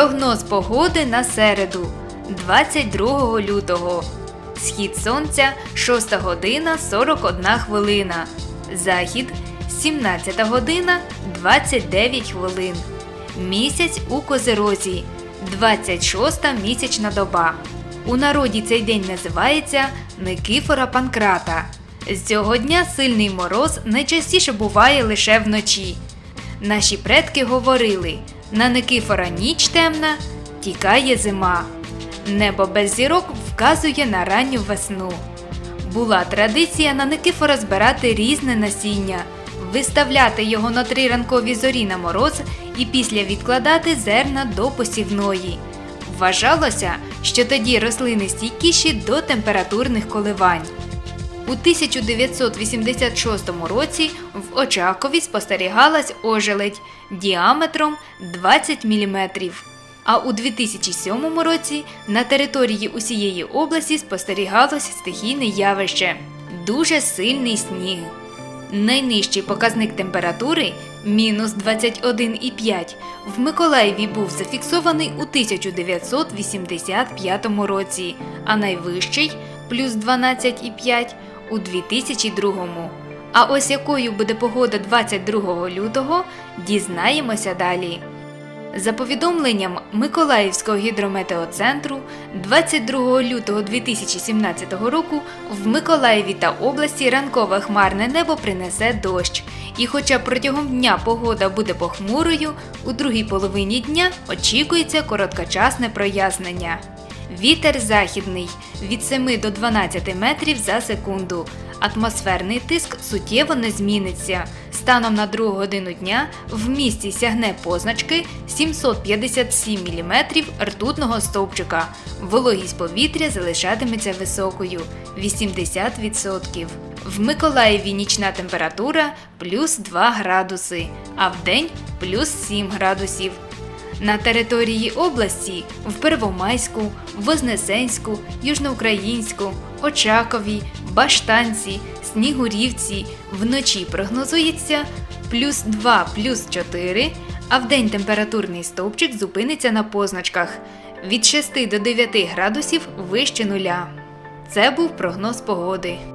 Прогноз погоди на середу, 22 лютого. Схід сонця – 6 година 41 хвилина. Захід – 17 година 29 хвилин. Місяць у Козирозі – 26-та місячна доба. У народі цей день називається Никифора Панкрата. З цього дня сильний мороз найчастіше буває лише вночі. Наші предки говорили: на Никифора ніч темна, тікає зима. Небо без зірок вказує на ранню весну. Була традиція на Никифора збирати різне насіння, виставляти його на 3 ранкові зорі на мороз і після відкладати зерна до посівної. Вважалося, що тоді рослини стійкіші до температурних коливань. У 1986 році в Очакові спостерігалась ожеледь діаметром 20 мм. А у 2007 році на території усієї області спостерігалось стихійне явище – дуже сильний сніг. Найнижчий показник температури – мінус 21,5 в Миколаєві був зафіксований у 1985 році, а найвищий – плюс 12,5 у 2002. А ось якою буде погода 22 лютого – дізнаємося далі. За повідомленням Миколаївського гідрометеоцентру, 22 лютого 2017 року в Миколаєві та області ранкове хмарне небо принесе дощ. І хоча протягом дня погода буде похмурою, у другій половині дня очікується короткочасне прояснення. Вітер західний від 7 до 12 метрів за секунду. Атмосферний тиск суттєво не зміниться. Станом на 2 годину дня в місті сягне позначки 757 мм ртутного стовпчика. Вологість повітря залишатиметься високою – 80%. В Миколаєві нічна температура – плюс 2 градуси, а вдень – плюс 7 градусів. На території області в Первомайську, Вознесенську, Южноукраїнську, Очакові, Баштанці, Снігурівці вночі прогнозується плюс 2, плюс 4, а вдень температурний стовпчик зупиниться на позначках від 6 до 9 градусів вище нуля. Це був прогноз погоди.